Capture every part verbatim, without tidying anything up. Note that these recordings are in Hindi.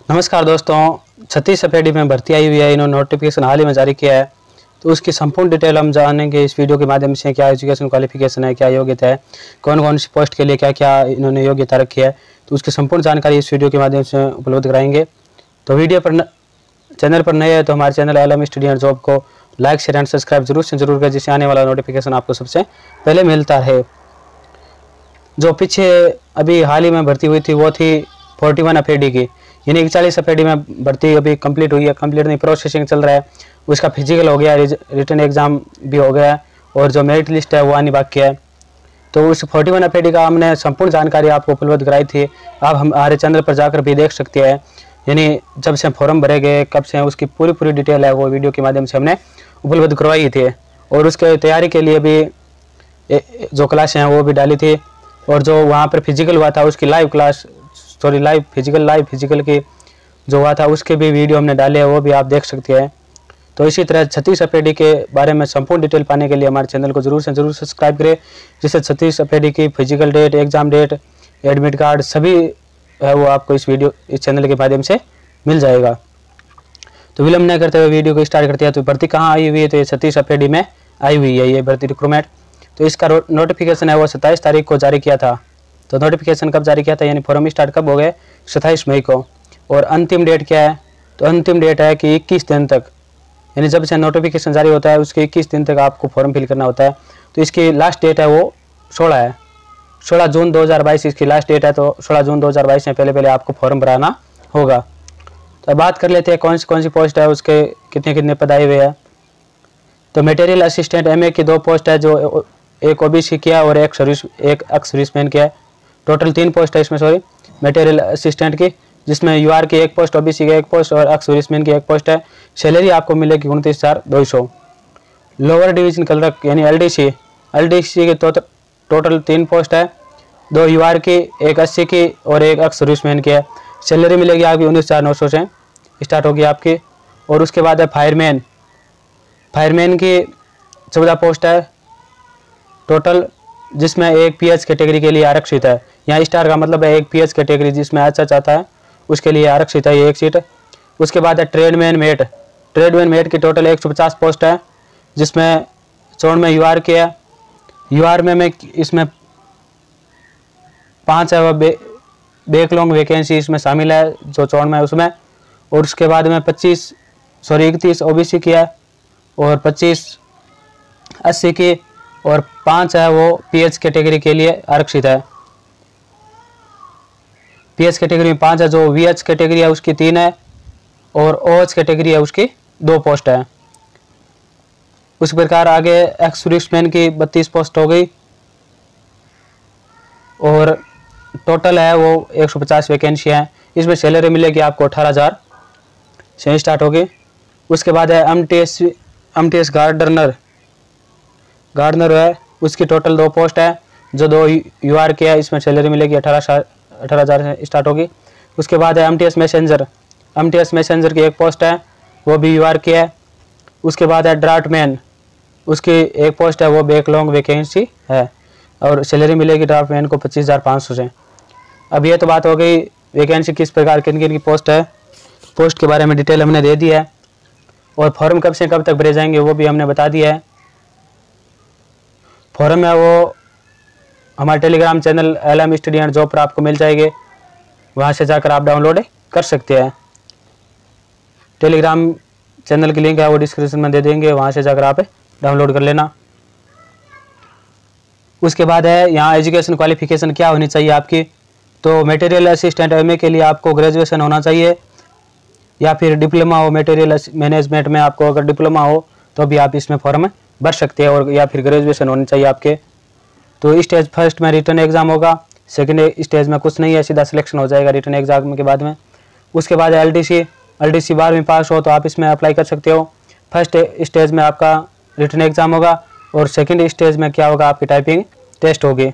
नमस्कार दोस्तों, छत्तीस एफएडी में भर्ती आई हुई है। इन्होंने नोटिफिकेशन हाल ही में जारी किया है, तो उसकी संपूर्ण डिटेल हम जानेंगे इस वीडियो के माध्यम से। क्या एजुकेशन क्वालिफिकेशन है, क्या योग्यता है, कौन कौन सी पोस्ट के लिए क्या क्या इन्होंने योग्यता रखी है, तो उसकी संपूर्ण जानकारी इस वीडियो के माध्यम से उपलब्ध कराएंगे। तो वीडियो पर न, चैनल पर नए है तो हमारे channel L M study job को लाइक शेयर एंड सब्सक्राइब जरूर से जरूर करें, जिससे आने वाला नोटिफिकेशन आपको सबसे पहले मिलता रहे। जो पीछे अभी हाल ही में भर्ती हुई थी वो थी फोर्टी वन एफएडी की, यानी इकतालीस एफएडी में भर्ती अभी कंप्लीट हुई है। कंप्लीट नहीं, प्रोसेसिंग चल रहा है। उसका फिजिकल हो गया, रिटन एग्जाम भी हो गया और जो मेरिट लिस्ट है वो आनी बाकी है। तो उस फोर्टी वन एफएडी का हमने संपूर्ण जानकारी आपको उपलब्ध कराई थी। आप हमारे चैनल पर जाकर भी देख सकते हैं, यानी जब से फॉर्म भरे गए, कब से, उसकी पूरी पूरी डिटेल है वो वीडियो के माध्यम से हमने उपलब्ध करवाई थी। और उसके तैयारी के लिए भी जो क्लासें हैं वो भी डाली थी, और जो वहाँ पर फिजिकल हुआ था उसकी live class sorry live physical live physical की जो हुआ था उसके भी वीडियो हमने डाले हैं, वो भी आप देख सकते हैं। तो इसी तरह छत्तीस एफएडी के बारे में संपूर्ण डिटेल पाने के लिए हमारे चैनल को जरूर से जरूर सब्सक्राइब करें, जिससे छत्तीस एफएडी की physical date, exam date, admit card सभी है वो आपको इस वीडियो इस चैनल के माध्यम से मिल जाएगा। तो विलंब न करते हुए वीडियो को स्टार्ट करते हैं। तो भर्ती कहाँ आई हुई है, तो ये छत्तीस एफएडी में आई हुई है ये भर्ती रिक्रूटमेंट। तो इसका नोटिफिकेशन है वो सत्ताईस तारीख को जारी किया था। तो नोटिफिकेशन कब जारी किया था, यानी फॉर्म स्टार्ट कब हो गए, सत्ताईस मई को। और अंतिम डेट क्या है, तो अंतिम डेट है कि इक्कीस दिन तक, यानी जब से नोटिफिकेशन जारी होता है उसके इक्कीस दिन तक आपको फॉर्म फिल करना होता है। तो इसकी लास्ट डेट है वो सोलह है, सोलह जून दो हज़ार बाईस इसकी लास्ट डेट है। तो सोलह जून दो हज़ार बाईस में पहले पहले आपको फॉर्म भराना होगा। तो बात कर लेते हैं कौन सी कौन सी पोस्ट है, उसके कितने कितने पद आए हुए हैं। तो मटेरियल असिस्टेंट एम ए की दो पोस्ट है, जो एक ओबीसी की है और एक सर्विस एक एक्स सर्विसमैन की है। टोटल तीन पोस्ट है इसमें, सॉरी मटेरियल असिस्टेंट की, जिसमें यूआर की एक पोस्ट, ओबीसी की एक पोस्ट और एक्स सर्विसमैन की एक पोस्ट है। सैलरी आपको मिलेगी उनतीस हज़ार दो सौ। लोअर डिवीजन क्लर्क यानी एलडीसी एलडीसी की तो टोटल तीन पोस्ट है, दो यूआर की, एक अस्सी की और एक एक्स सर्विसमैन की है। सैलरी मिलेगी आपकी उन्नीस हज़ार नौ सौ से स्टार्ट होगी आपकी। और उसके बाद है फायरमैन फायरमैन की चौदह पोस्ट है टोटल, जिसमें एक पीएच कैटेगरी के लिए आरक्षित है। यहाँ स्टार का मतलब है एक पीएच कैटेगरी जिसमें अच्छा चाहता है उसके लिए आरक्षित है ये एक सीट। उसके बाद है ट्रेडमैन मेट ट्रेडमैन मेट की टोटल एक सौ पचास पोस्ट है, जिसमें चौड़ में यूआर की है। यूआर में में इसमें पाँच है वह बे, बैकलॉन्ग वैकेंसी इसमें शामिल है जो चौड़ में है उसमें। और उसके बाद में पच्चीस सॉरी इकतीस ओबीसी की है और पच्चीस अस्सी की और पाँच है वो पीएच कैटेगरी के लिए आरक्षित है। पीएच कैटेगरी में पाँच है, जो वीएच कैटेगरी है उसकी तीन है और ओएच कैटेगरी है उसकी दो पोस्ट है। उस प्रकार आगे एक्स सर्विसमैन की बत्तीस पोस्ट हो गई और टोटल है वो एक सौ पचास वैकेंसी है। इसमें सैलरी मिलेगी आपको अठारह हज़ार से स्टार्ट होगी। उसके बाद है M T S M T S gardener gardener है, उसकी टोटल दो पोस्ट है, जो दो यूआर के है। इसमें सैलरी मिलेगी अठारह अठारह हज़ार से स्टार्ट होगी। उसके बाद है M T S messenger M T S messenger की एक पोस्ट है, वो भी यूआर की है। उसके बाद है ड्राफ्टमैन, उसकी एक पोस्ट है, वो बैकलॉन्ग वैकेंसी है और सैलरी मिलेगी ड्राफ्टमैन को पच्चीस हज़ार पाँच सौ से। अब ये तो बात हो गई वैकेंसी किस प्रकार किन किन की पोस्ट है, पोस्ट के बारे में डिटेल हमने दे दी है। और फॉर्म कब से कब तक भरे जाएंगे वो भी हमने बता दिया है। फॉर्म है वो हमारे Telegram channel L M study and job पर आपको मिल जाएंगे, वहाँ से जाकर आप डाउनलोड कर सकते हैं। टेलीग्राम चैनल की लिंक है वो डिस्क्रिप्शन में दे देंगे, वहाँ से जाकर आप डाउनलोड कर लेना। उसके बाद है यहाँ एजुकेशन क्वालिफिकेशन क्या होनी चाहिए आपकी। तो मटेरियल असिस्टेंट एमए के लिए आपको ग्रेजुएशन होना चाहिए या फिर डिप्लोमा हो मटेरियल मैनेजमेंट में, आपको अगर डिप्लोमा हो तो भी आप इसमें फॉर्म भर सकते हैं, और या फिर ग्रेजुएशन होनी चाहिए आपके। तो स्टेज फर्स्ट में रिटर्न एग्जाम होगा, सेकंड स्टेज में कुछ नहीं है, सीधा सिलेक्शन हो जाएगा रिटर्न एग्जाम के बाद में। उसके बाद एलडीसी एलडीसी बारहवीं पास हो तो आप इसमें अप्लाई कर सकते हो। फर्स्ट स्टेज में आपका रिटर्न एग्जाम होगा और सेकंड स्टेज में क्या होगा, आपकी टाइपिंग टेस्ट होगी।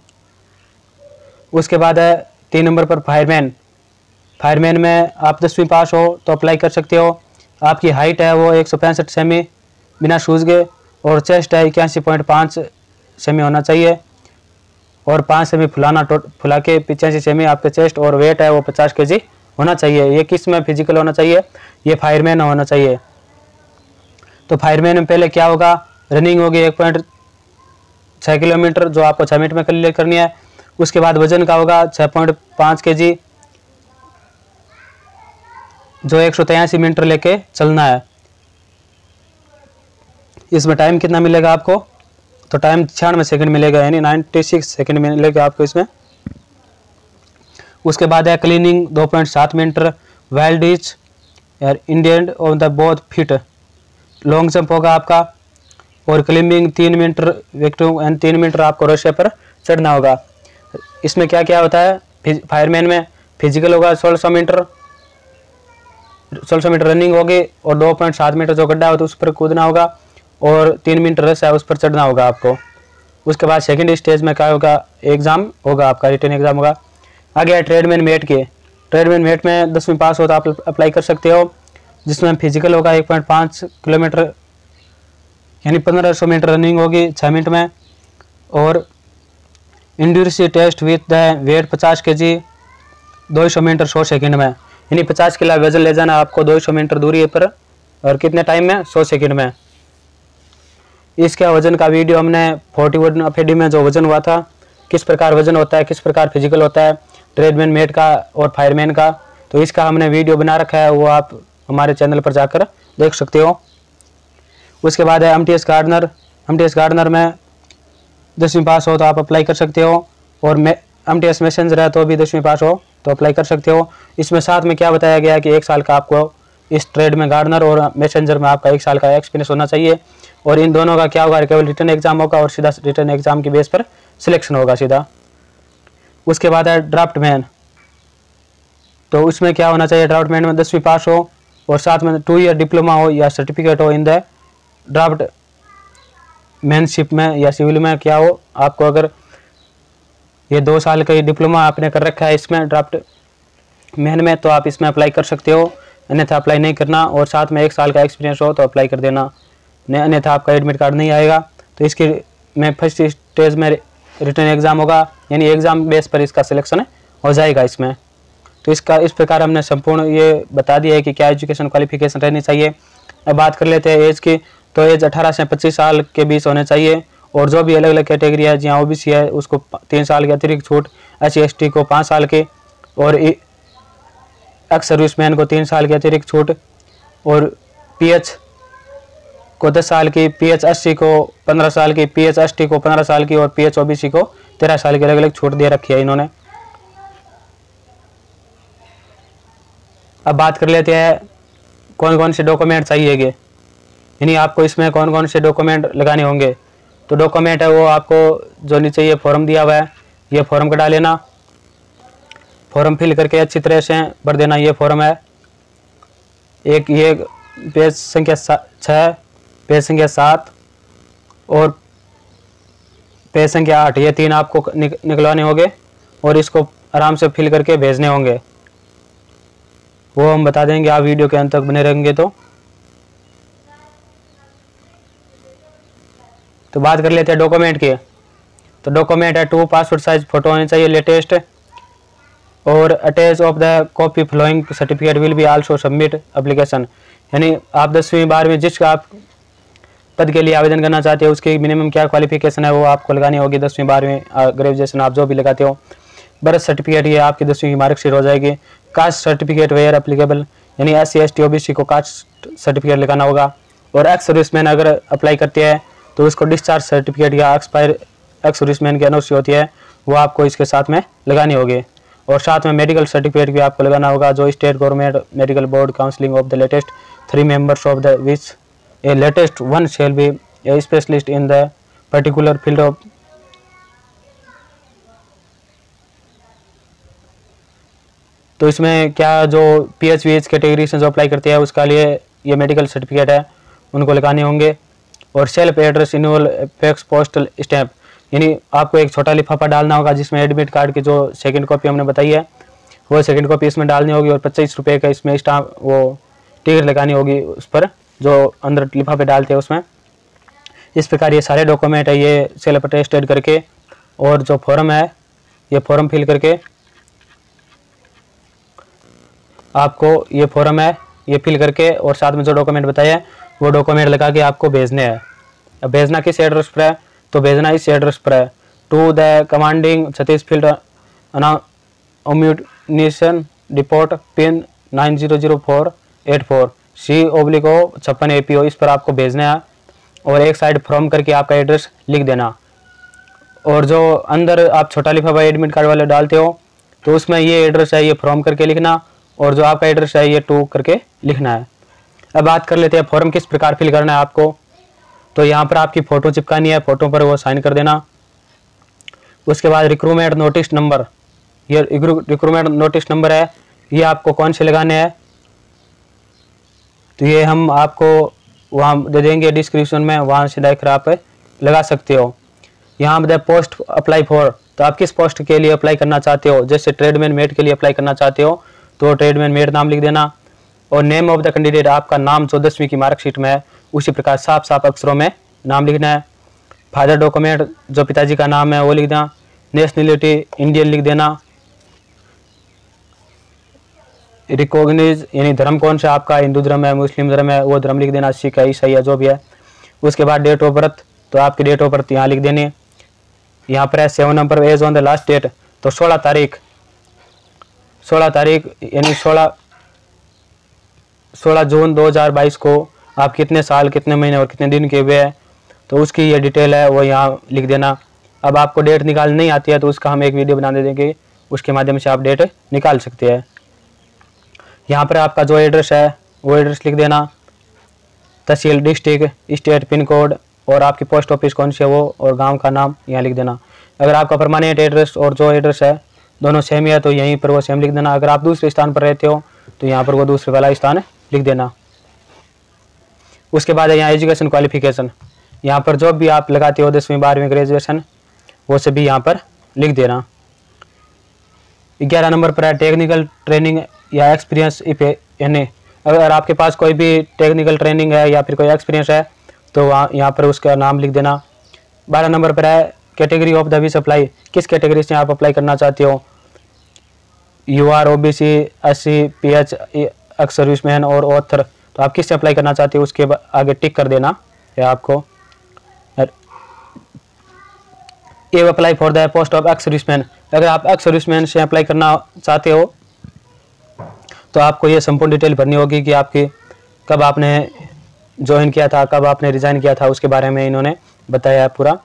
उसके बाद है तीन नंबर पर फायरमैन फायरमैन में आप दसवीं पास हो तो अप्लाई कर सकते हो। आपकी हाइट है वो एक सौ पैंसठ सेमी बिना शूज़ के, और चेस्ट है इक्यासी पॉइंट पाँच सेमी होना चाहिए, और पाँच सेमी फुलाना फुला के पिचासी सेमी आपके चेस्ट, और वेट है वो पचास के जी होना चाहिए। ये किस में फिजिकल होना चाहिए? ये फायरमैन होना चाहिए। तो फायरमैन में पहले क्या होगा? रनिंग होगी एक पॉइंट छः किलोमीटर जो आपको छः मिनट में क्लियर करनी है। उसके बाद वजन का होगा छः पॉइंट पाँच के जी जो एक सौ तिरासी मीटर लेके चलना है। इसमें टाइम कितना मिलेगा आपको? तो टाइम छियानवे सेकंड मिलेगा, यानी छियानवे सेकंड मिलेगा आपको इसमें। उसके बाद है क्लीनिंग दो पॉइंट सात मीटर, वाइल्ड रीच यार इंडियन on the both feet, long jump होगा आपका, और क्लिम्बिंग तीन मीटर विक्टम एंड तीन मीटर आपको रस्से पर चढ़ना होगा। इसमें क्या क्या होता है? फायरमैन में फिजिकल होगा सोलह सौ मीटर सोलह सौ मीटर रनिंग होगी, और दो पॉइंट सात मीटर जो गड्ढा होता है उस पर कूदना होगा, और तीन मीटर रस है उस पर चढ़ना होगा आपको। उसके बाद सेकंड स्टेज में क्या होगा? एग्जाम होगा आपका, रिटन एग्जाम होगा। आगे है ट्रेडमैन मेट के। ट्रेडमैन मेट में दसवीं पास हो तो आप अप्लाई कर सकते हो, जिसमें फिजिकल होगा एक पॉइंट पाँच किलोमीटर यानी पंद्रह सौ मीटर रनिंग होगी छः मिनट में, और endurance test with the weight पचास के जी दो सौ मीटर सौ सेकंड में, यानी पचास किलो वजन ले जाना आपको दो सौ मीटर दूरी पर, और कितने टाइम में? सौ सेकंड में। इसके वजन का वीडियो हमने फोर्टी वन अफेडी में जो वजन हुआ था, किस प्रकार वजन होता है, किस प्रकार फिजिकल होता है ट्रेडमैन मेट का और फायरमैन का, तो इसका हमने वीडियो बना रखा है, वो आप हमारे चैनल पर जाकर देख सकते हो। उसके बाद है M T S gardener. M T S gardener में दसवीं पास हो तो आप अप्लाई कर सकते हो, और एम टी एस मैसेंजर है तो भी दसवीं पास हो तो अप्लाई कर सकते हो। इसमें साथ में क्या बताया गया है कि एक साल का आपको इस ट्रेड में गार्डनर और मैसेंजर में आपका एक साल का एक्सपीरियंस होना चाहिए, और इन दोनों का क्या होगा? केवल रिटर्न एग्जाम होगा, और सीधा रिटर्न एग्जाम की बेस पर सिलेक्शन होगा सीधा। उसके बाद है ड्राफ्ट मैन। तो उसमें क्या होना चाहिए? ड्राफ्ट मैन में दसवीं पास हो, और साथ में टू ईयर डिप्लोमा हो या सर्टिफिकेट हो इन द ड्राफ्ट मैनशिप में या सिविल में क्या हो आपको। अगर ये दो साल का डिप्लोमा आपने कर रखा है इसमें ड्राफ्ट मैन में, तो आप इसमें अप्लाई कर सकते हो, अन्यथा अप्लाई नहीं करना, और साथ में एक साल का एक्सपीरियंस हो तो अप्लाई कर देना, नहीं अन्यथा आपका एडमिट कार्ड नहीं आएगा। तो इसके में फर्स्ट स्टेज में रिटर्न एग्जाम होगा, यानी एग्जाम बेस पर इसका सिलेक्शन हो जाएगा इसमें। तो इसका इस प्रकार हमने संपूर्ण ये बता दिया है कि क्या एजुकेशन क्वालिफिकेशन रहनी चाहिए। अब बात कर लेते हैं एज की। तो एज अठारह से पच्चीस साल के बीच होने चाहिए, और जो भी अलग अलग कैटेगरी है, जहाँ ओबीसी है उसको तीन साल की अतिरिक्त छूट, एस सी एस टी को पाँच साल के, और एक्स सर्विसमैन को तीन साल की अतिरिक्त छूट, और पीएच को दस साल की, पीएच एससी को पंद्रह साल की, पीएच एसटी को पंद्रह साल की, और पीएच ओबीसी को तेरह साल की अलग अलग छूट दे रखी है इन्होंने। अब बात कर लेते हैं कौन कौन से डॉक्यूमेंट चाहिएगे, यानी आपको इसमें कौन कौन से डॉक्यूमेंट लगाने होंगे। तो डॉक्यूमेंट है वो आपको जो नीचे ये फॉर्म दिया हुआ है, ये फॉर्म कटा लेना, फॉर्म फिल करके अच्छी तरह से भर देना। ये फॉर्म है एक, ये पेज संख्या छः, पेज संख्या सात और पेज संख्या आठ, ये तीन आपको निक, निकलवाने होंगे, और इसको आराम से फिल करके भेजने होंगे। वो हम बता देंगे, आप वीडियो के अंत तक बने रहेंगे तो। तो बात कर लेते हैं डॉक्यूमेंट की। तो डॉक्यूमेंट है टू पासपोर्ट साइज फोटो होनी चाहिए लेटेस्ट, और attach of the copy following certificate will be also submit application, यानी आप दसवीं बारहवीं जिस आप पद के लिए आवेदन करना चाहते हो उसकी मिनिमम क्या क्वालिफिकेशन है वो आपको लगानी होगी, दसवीं बारहवीं ग्रेजुएशन आप जो भी लगाते हो। बर्थ सर्टिफिकेट ये आपकी दसवीं की मार्कशीट हो जाएगी। कास्ट सर्टिफिकेट वेयर एप्लीकेबल, यानी S C S T O B C को कास्ट सर्टिफिकेट लगाना होगा। और एक्स सर्विसमैन अगर अप्लाई करते हैं तो उसको डिस्चार्ज सर्टिफिकेट या एक्सपायर एक्स सर्विसमैन की एनओसी होती है वो आपको इसके साथ में लगानी होगी। और साथ में मेडिकल सर्टिफिकेट भी आपको लगाना होगा, जो state government medical board counselling of the latest three members of the which a latest one shall be a specialist in the particular field of. तो इसमें क्या जो P H V H category से जो अप्लाई करते हैं उसका लिए ये मेडिकल सर्टिफिकेट है उनको लगाने होंगे। और self address envelope fax postal stamp, यानी आपको एक छोटा लिफाफा डालना होगा जिसमें एडमिट कार्ड की जो सेकंड कॉपी हमने बताई है वो सेकंड कॉपी इसमें डालनी होगी, और पच्चीस रुपये का इसमें स्टाम्प वो टिकट लगानी होगी उस पर जो अंदर लिफाफे डालते हैं उसमें। इस प्रकार ये सारे डॉक्यूमेंट है ये सेल्फ अटेस्टेड करके, और जो फॉर्म है ये फॉर्म फिल करके आपको ये फॉर्म है, ये फिल करके और साथ में जो डॉक्यूमेंट बताया है वो डॉक्यूमेंट लगा के आपको भेजने हैं। अब भेजना किस एड्रेस पर है, तो भेजना इस एड्रेस पर है, टू द कमांडिंग छत्तीस field ammunition depot pin nine zero zero four eight four C ओब्लिको छप्पन ए पी ओ, इस पर आपको भेजना है। और एक साइड फ्रॉम करके आपका एड्रेस लिख देना। और जो अंदर आप छोटा लिफाफा एडमिट कार्ड वाले डालते हो तो उसमें ये एड्रेस है, ये फ्रॉम करके लिखना, और जो आपका एड्रेस है ये टू करके लिखना है। अब बात कर लेते हैं फॉर्म किस प्रकार फिल करना है आपको। तो यहाँ पर आपकी फ़ोटो चिपकानी है, फ़ोटो पर वो साइन कर देना। उसके बाद रिक्रूटमेंट नोटिस नंबर, ये रिक्रूटमेंट नोटिस नंबर है, ये आपको कौन से लगाने हैं, तो ये हम आपको वहाँ दे देंगे डिस्क्रिप्शन में, वहाँ से डायरेक्ट आप लगा सकते हो। यहाँ पर पोस्ट अप्लाई फॉर, तो आप किस पोस्ट के लिए अप्लाई करना चाहते हो, जैसे ट्रेडमैन मेट के लिए अप्लाई करना चाहते हो तो ट्रेडमैन मेट नाम लिख देना। और नेम ऑफ द कैंडिडेट, आपका नाम जो दसवीं की मार्कशीट में है उसी प्रकार साफ साफ अक्षरों में नाम लिखना है। फादर डॉक्यूमेंट, जो पिताजी का नाम है वो लिख देना। नेशनलिटी इंडियन लिख देना। रिकॉग्नाइज यानी धर्म कौन सा आपका, हिंदू धर्म है, मुस्लिम धर्म है, वो धर्म लिख देना, सिख है, ईसाई है, जो भी है। उसके बाद डेट ऑफ बर्थ, तो आपकी डेट ऑफ बर्थ यहाँ लिख देनी। यहाँ पर है seven number age on the last date, तो सोलह तारीख सोलह तारीख यानी सोलह सोलह जून दो हज़ार बाईस को आप कितने साल, कितने महीने और कितने दिन के हुए हैं, तो उसकी ये डिटेल है वो यहाँ लिख देना। अब आपको डेट निकाल नहीं आती है तो उसका हम एक वीडियो बना दे देंगे, उसके माध्यम से आप डेट निकाल सकते हैं। यहाँ पर आपका जो एड्रेस है वो एड्रेस लिख देना, तहसील, डिस्ट्रिक्ट, स्टेट, पिन कोड और आपकी पोस्ट ऑफिस कौन सी है वो, और गांव का नाम यहाँ लिख देना। अगर आपका परमानेंट एड्रेस और जो एड्रेस है दोनों सेम ही है तो यहीं पर वो सेम लिख देना। अगर आप दूसरे स्थान पर रहते हो तो यहाँ पर वो दूसरे वाला स्थान लिख देना। उसके बाद है यहाँ एजुकेशन क्वालिफिकेशन, यहाँ पर जो भी आप लगाते हो दसवीं बारहवीं ग्रेजुएशन वो सभी यहाँ पर लिख देना। ग्यारह नंबर पर है टेक्निकल ट्रेनिंग या एक्सपीरियंस, इफ यानी अगर आपके पास कोई भी टेक्निकल ट्रेनिंग है या फिर कोई एक्सपीरियंस है तो वहाँ यहाँ पर उसका नाम लिख देना। बारह नंबर पर है category of the which apply, किस कैटेगरी से आप अप्लाई करना चाहते हो, U R O B C, S C, P H, ex serviceman और ऑथर, तो आप किससे अप्लाई करना चाहते हो उसके आगे टिक कर देना है आपको। ये apply for the post of ex serviceman, अगर आप एक्स सर्विसमैन से अप्लाई करना चाहते हो तो आपको ये संपूर्ण डिटेल भरनी होगी कि आपकी कब आपने ज्वाइन किया था, कब आपने रिजाइन किया था, उसके बारे में इन्होंने बताया है पूरा।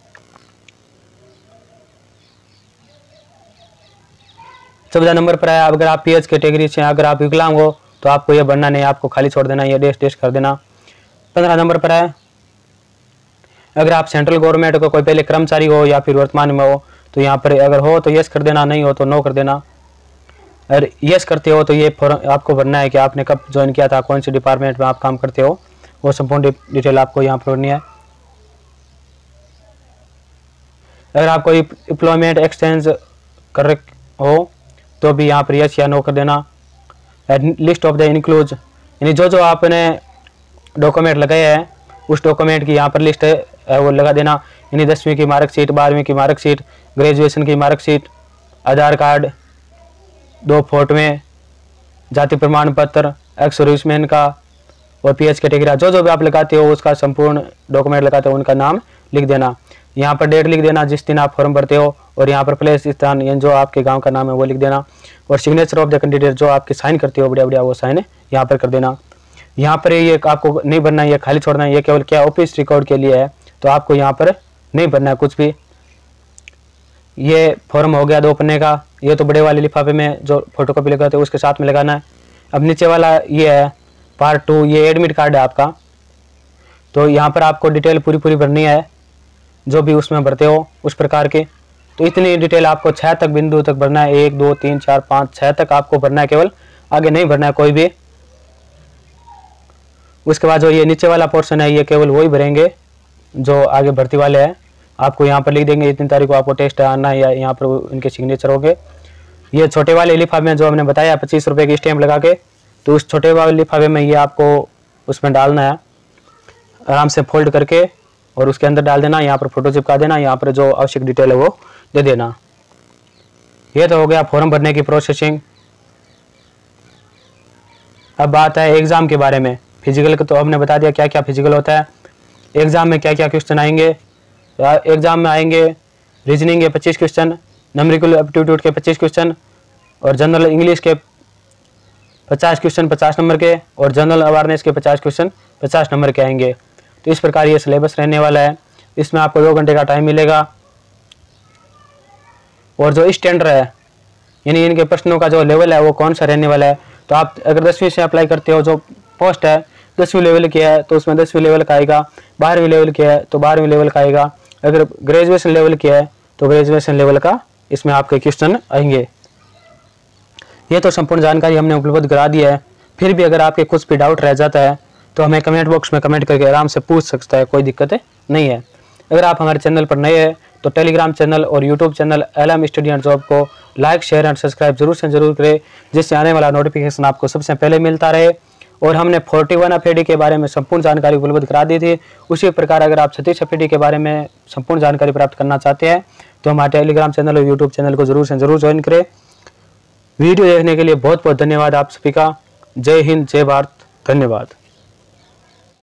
चौदह नंबर पर है अगर आप पीएच कैटेगरी से, अगर आप विकलांग हो तो आपको ये भरना नहीं, आपको खाली छोड़ देना, ये डेश डेश कर देना। पंद्रह नंबर पर है अगर आप सेंट्रल गवर्नमेंट को कोई पहले कर्मचारी हो या फिर वर्तमान में हो तो यहाँ पर अगर हो तो यस कर देना, नहीं हो तो नो कर देना। अगर यस करते हो तो ये फॉर्म आपको भरना है कि आपने कब ज्वाइन किया था, कौन सी डिपार्टमेंट में आप काम करते हो, वो संपूर्ण डिटेल आपको यहाँ पर भरनी है। अगर आप कोई एम्प्लॉयमेंट एक्सचेंज कर हो तो भी यहाँ पर यस या नो कर देना। लिस्ट ऑफ द इंक्लूज, यानी जो जो आपने डॉक्यूमेंट लगाए हैं उस डॉक्यूमेंट की यहाँ पर लिस्ट है वो लगा देना, यानी दसवीं की मार्कशीट, बारहवीं की मार्कशीट, ग्रेजुएशन की मार्कशीट, आधार कार्ड, दो फोटोएं, जाति प्रमाण पत्र, एक्स सर्विसमैन का और पीएच कैटेगरी, जो जो भी आप लगाते हो उसका संपूर्ण डॉक्यूमेंट लगाते हो उनका नाम लिख देना। यहाँ पर डेट लिख देना जिस दिन आप फॉर्म भरते हो, और यहाँ पर प्लेस स्थान यानी जो आपके गांव का नाम है वो लिख देना। और सिग्नेचर ऑफ द कैंडिडेट, जो आपके साइन करते हो बढ़िया बढ़िया वो साइन यहाँ पर कर देना। यहाँ पर ये आपको नहीं भरना है, ये खाली छोड़ना है, ये केवल क्या ऑफिस रिकॉर्ड के लिए है, तो आपको यहाँ पर नहीं भरना है कुछ भी। ये फॉर्म हो गया दो पन्ने का, ये तो बड़े वाले लिफाफे में जो फोटोकॉपी लगाते हैं उसके साथ में लगाना है। अब नीचे वाला ये है पार्ट टू, ये एडमिट कार्ड है आपका, तो यहाँ पर आपको डिटेल पूरी पूरी भरनी है जो भी उसमें भरते हो उस प्रकार के। तो इतनी डिटेल आपको छः तक बिंदु तक भरना है, एक दो तीन चार पाँच छः तक आपको भरना है, केवल आगे नहीं भरना है कोई भी। उसके बाद जो ये नीचे वाला पोर्शन है ये केवल वही भरेंगे जो आगे भर्ती वाले हैं। आपको यहाँ पर लिख देंगे इतनी तारीख को आपको टेस्ट आना है, या यहाँ पर इनके सिग्नेचर होंगे। ये छोटे वाले लिफाफे में जो हमने बताया पच्चीस रुपये की स्टैम्प लगा के, तो उस छोटे वाले लिफाफे में ये आपको उसमें डालना है, आराम से फोल्ड करके और उसके अंदर डाल देना। यहाँ पर फोटो चिपका देना, यहाँ पर जो आवश्यक डिटेल है वो दे देना। ये तो हो गया फॉर्म भरने की प्रोसेसिंग। अब बात है एग्ज़ाम के बारे में। फिजिकल का तो हमने बता दिया क्या क्या फिजिकल होता है, एग्ज़ाम में क्या क्या क्वेश्चन आएंगे। एग्ज़ाम में आएंगे रीजनिंग के पच्चीस क्वेश्चन, न्यूमेरिकल एप्टीट्यूड के पच्चीस क्वेश्चन और जनरल इंग्लिश के पचास क्वेश्चन पचास नंबर के और जनरल अवेयरनेस के पचास क्वेश्चन पचास नंबर के आएंगे। तो इस प्रकार ये सिलेबस रहने वाला है। इसमें आपको दो घंटे का टाइम मिलेगा और जो स्टैंडर्ड है यानी इनके प्रश्नों का जो लेवल है वो कौन सा रहने वाला है। तो आप अगर दसवीं से अप्लाई करते हो, जो पोस्ट है दसवीं लेवल की है तो उसमें दसवीं लेवल का आएगा, बारहवीं लेवल की है तो बारहवीं लेवल का आएगा, अगर ग्रेजुएशन लेवल की है तो ग्रेजुएशन लेवल का इसमें आपके क्वेश्चन आएंगे। ये तो संपूर्ण जानकारी हमने उपलब्ध करा दी है। फिर भी अगर आपके कुछ भी डाउट रह जाता है तो हमें कमेंट बॉक्स में कमेंट करके आराम से पूछ सकता है, कोई दिक्कत नहीं है। अगर आप हमारे चैनल पर नए हैं तो टेलीग्राम चैनल और YouTube channel L M study and job को लाइक शेयर एंड सब्सक्राइब जरूर से जरूर करें, जिससे आने वाला नोटिफिकेशन आपको सबसे पहले मिलता रहे। और हमने इकतालीस एफ ए डी के बारे में संपूर्ण जानकारी उपलब्ध करा दी थी। उसी प्रकार अगर आप छत्तीस एफ ए डी के बारे में संपूर्ण जानकारी प्राप्त करना चाहते हैं तो हमारे टेलीग्राम चैनल और यूट्यूब चैनल को जरूर से जरूर ज्वाइन करें। वीडियो देखने के लिए बहुत बहुत धन्यवाद आप सभी का। जय हिंद, जय भारत, धन्यवाद।